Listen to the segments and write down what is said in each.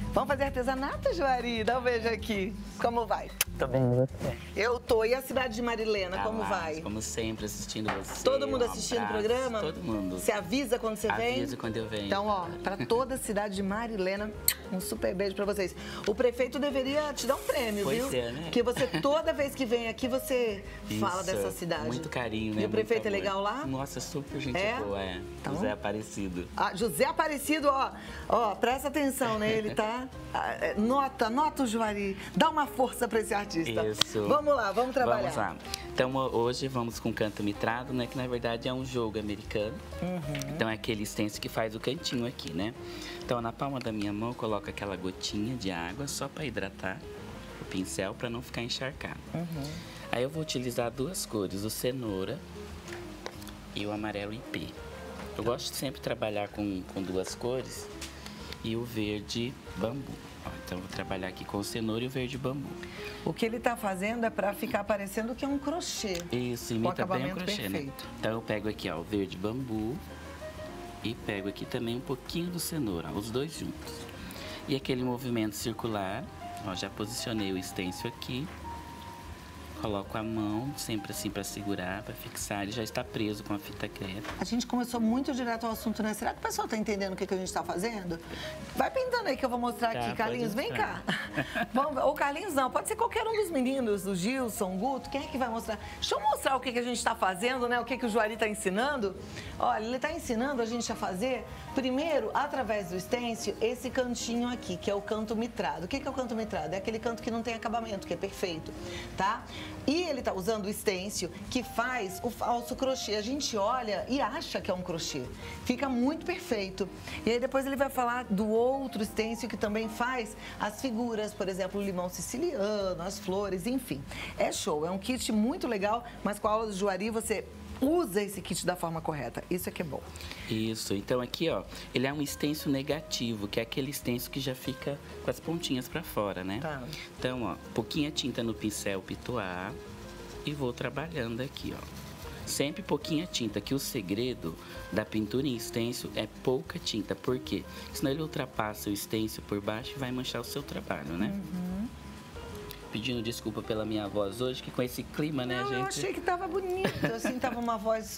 Vamos fazer artesanato, Juari? Dá um beijo aqui. Como vai? Tô bem, você? Eu tô. E a cidade de Marilena, Tá como lá, vai? Como sempre, assistindo você. Todo mundo assistindo o programa? Todo mundo. Você avisa quando você vem? Aviso quando eu venho. Então, ó, pra toda a cidade de Marilena, um super beijo pra vocês. O prefeito deveria te dar um prêmio, Pois viu? é, né? Porque você, toda vez que vem aqui, você fala Isso, dessa cidade. Muito carinho, né? E o prefeito Muito é legal lá? Nossa, super gente É? boa, é. Então- José Aparecido. Ah, José Aparecido, ó, presta atenção, né? Ele tá... Nota o Juari. Dá uma força pra esse artista. Isso. Vamos lá, vamos trabalhar. Vamos lá. Então, hoje vamos com canto mitrado, né? Que na verdade é um jogo americano. Então, é aquele stencil que faz o cantinho aqui, né? Então, na palma da minha mão, eu coloco aquela gotinha de água só para hidratar o pincel, para não ficar encharcado. Aí, eu vou utilizar duas cores, o cenoura e o amarelo IP. Eu gosto de sempre trabalhar com duas cores e o verde bambu. Ó, então, eu vou trabalhar aqui com o cenoura e o verde bambu. O que ele tá fazendo é pra ficar parecendo que é um crochê. Isso, Com imita bem o acabamento crochê, né? perfeito. Então eu pego aqui, ó, o verde bambu e pego aqui também um pouquinho do cenoura, ó, os dois juntos. E aquele movimento circular, ó, já posicionei o stencil aqui. Coloco a mão sempre assim para segurar, para fixar. Ele já está preso com a fita crepe. A gente começou muito direto ao assunto, né? Será que o pessoal tá entendendo o que a gente tá fazendo? Vai pintando aí que eu vou mostrar Tá, aqui. pode Carlinhos, vem cá. Vamos, ou Carlinhos não, pode ser qualquer um dos meninos, o Gilson, o Guto, quem é que vai mostrar? Deixa eu mostrar o que a gente tá fazendo, né? O que o Juari tá ensinando. Olha, ele tá ensinando a gente a fazer, primeiro, através do stencil, esse cantinho aqui, que é o canto mitrado. O que é o canto mitrado? É aquele canto que não tem acabamento, que é perfeito, tá? E ele tá usando o stencil que faz o falso crochê. A gente olha e acha que é um crochê. Fica muito perfeito. E aí depois ele vai falar do outro stencil que também faz as figuras, por exemplo, o limão siciliano, as flores, enfim. É show, é um kit muito legal, mas com a aula do Juari você usa esse kit da forma correta. Isso é que é bom. Isso, então aqui, ó, ele é um stencil negativo, que é aquele stencil que já fica com as pontinhas para fora, né? Tá. Então, ó, pouquinha tinta no pincel pitoar e vou trabalhando aqui, ó. Sempre pouquinha tinta, que o segredo da pintura em stencil é pouca tinta. Por quê? Senão ele ultrapassa o stencil por baixo e vai manchar o seu trabalho, né? Pedindo desculpa pela minha voz hoje, que com esse clima, né, Não, gente? eu achei que tava bonito, assim, tava uma voz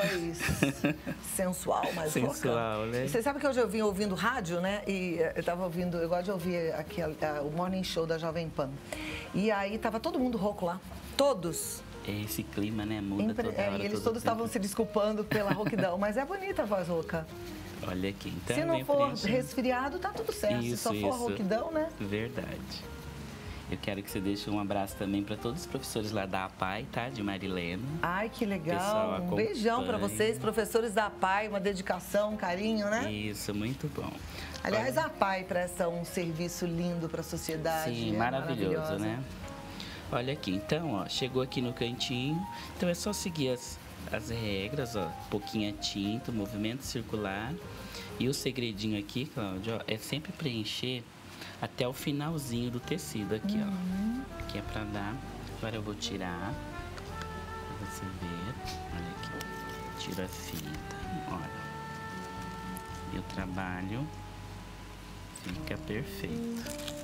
sensual, mais Sensual, rouca. né? Você sabe que hoje eu vim ouvindo rádio, né? E eu tava ouvindo, eu gosto de ouvir aqui o Morning Show da Jovem Pan. E aí tava todo mundo rouco lá, todos. Esse clima, né, muda toda hora. E eles todo todos estavam tempo. se desculpando pela rouquidão, mas é bonita a voz rouca. Olha aqui, então Se não vem for preenchendo. resfriado, tá tudo certo. Se só for rouquidão, né? Verdade. Eu quero que você deixe um abraço também para todos os professores lá da APAI, tá? De Marilena. Ai, que Pessoal, legal. Um beijão pra acompanha. vocês, professores da APAI, uma dedicação, um carinho, né? Isso, muito bom. Aliás, a APAI presta um serviço lindo para a sociedade. Sim, é maravilhoso, maravilhosa. né? Olha aqui, então, ó, chegou aqui no cantinho. Então é só seguir as regras, ó. Pouquinha tinta, movimento circular. E o segredinho aqui, Cláudia, ó, é sempre preencher até o finalzinho do tecido aqui, ó. Aqui é pra dar. Agora eu vou tirar. Pra você ver. Olha aqui. Tiro a fita. Olha. E o trabalho fica perfeito.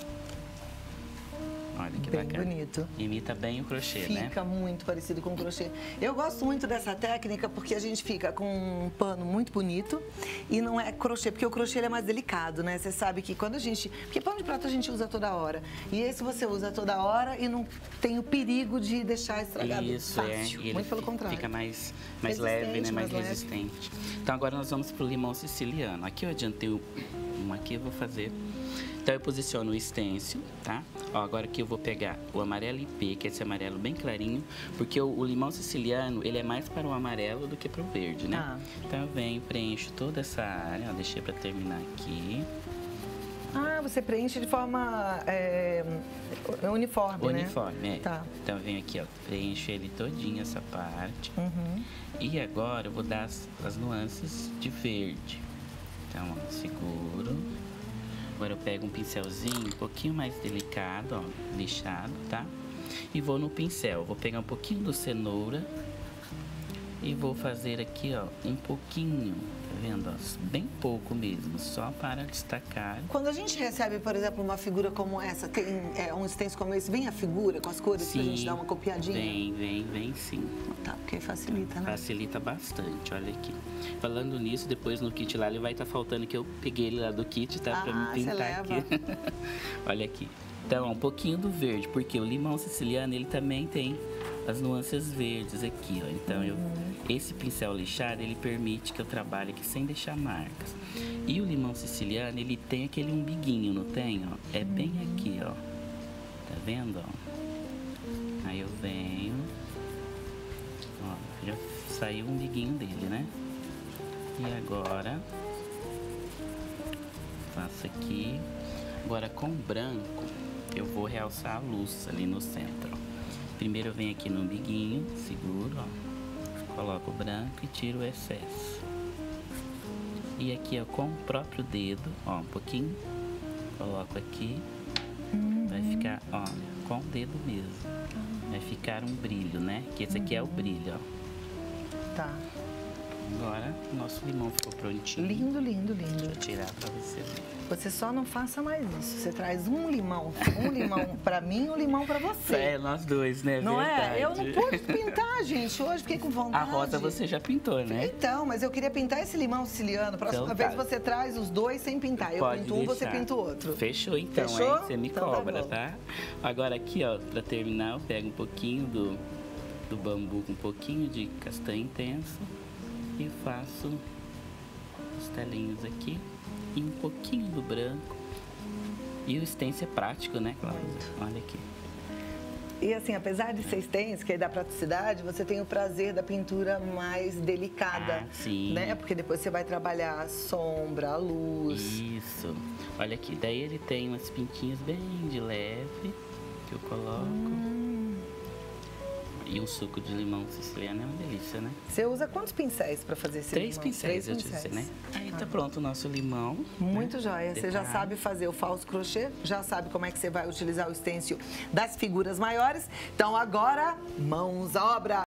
Olha que Bem bacana. bonito. Imita bem o crochê, né? Fica muito parecido com crochê. Eu gosto muito dessa técnica porque a gente fica com um pano muito bonito e não é crochê, porque o crochê ele é mais delicado, né? Você sabe que quando a gente... Porque pano de prato a gente usa toda hora. E esse você usa toda hora e não tem o perigo de deixar estragado Isso, fácil. E ele muito pelo contrário. fica mais Resistente, leve, né? mais Mais leve. resistente. Então agora nós vamos pro limão siciliano. Aqui eu adiantei um aqui, eu vou fazer... Então eu posiciono o stencil, tá? Ó, agora aqui eu vou pegar o amarelo IP, que é esse amarelo bem clarinho, porque o limão siciliano, ele é mais para o amarelo do que para o verde, né? Ah. Então eu venho, preencho toda essa área, ó, deixei para terminar aqui. Ah, você preenche de forma uniforme, né? Uniforme, é. Tá. Então eu venho aqui, ó, preencho ele todinho essa parte. E agora eu vou dar as nuances de verde. Então, ó, seguro. Agora eu pego um pincelzinho um pouquinho mais delicado, ó, lixado, tá? E vou no pincel, vou pegar um pouquinho do cenoura e vou fazer aqui, ó, um pouquinho, tá vendo? Ó? Bem pouco mesmo, só para destacar. Quando a gente recebe, por exemplo, uma figura como essa, tem um stencil como esse, vem a figura com as cores pra gente dar uma copiadinha? Vem sim. Tá, porque facilita, né? Facilita bastante, olha aqui. Falando nisso, depois no kit lá, ele vai estar faltando, que eu peguei ele lá do kit, tá? Pra me pintar aqui. Olha aqui. Então, ó, um pouquinho do verde, porque o limão siciliano, ele também tem as nuances verdes aqui, ó. Então, esse pincel lixado, ele permite que eu trabalhe aqui sem deixar marcas. E o limão siciliano, ele tem aquele umbiguinho, não tem, ó? É bem aqui, ó. Tá vendo, ó? Aí eu venho... Ó, já saiu o umbiguinho dele, né? E agora... Faço aqui... Agora, com o branco, eu vou realçar a luz ali no centro, ó. Primeiro eu venho aqui no umbiguinho, seguro, ó. Coloco o branco e tiro o excesso. E aqui, ó, com o próprio dedo, ó, um pouquinho, coloco aqui. Vai ficar, ó, com o dedo mesmo. Vai ficar um brilho, né? Que esse aqui é o brilho, ó. Tá. Agora, o nosso limão ficou prontinho. Lindo, lindo, lindo. Deixa eu tirar pra você ver. Você só não faça mais isso. Você traz um limão pra mim e um limão pra você. É, nós dois, né? Não verdade. é? Eu não pude pintar, gente. Hoje fiquei com vontade. A rosa você já pintou, né? Então, mas eu queria pintar esse limão siciliano. Próxima Então, vez você traz os dois sem pintar. Eu Pode pinto um, você deixar. pinta o outro. Fechou então, Fechou? hein? Você me Então cobra, tá tá? Agora aqui, ó, pra terminar, eu pego um pouquinho do bambu com um pouquinho de castanho intenso e faço os telinhos aqui e um pouquinho do branco. E o stencil é prático, né, Cláudia? Olha aqui. E assim, apesar de ser stencil, que aí dá praticidade, você tem o prazer da pintura mais delicada. Sim. Né? Porque depois você vai trabalhar a sombra, a luz. Isso. Olha aqui, daí ele tem umas pintinhas bem de leve que eu coloco. E um suco de limão siciliano é uma delícia, né? Você usa quantos pincéis para fazer esse Três limão? pincéis, eu disse, né? Aí tá pronto o nosso limão. Muito né? jóia. Você já sabe fazer o falso crochê, já sabe como é que você vai utilizar o stencil das figuras maiores. Então agora, mãos à obra!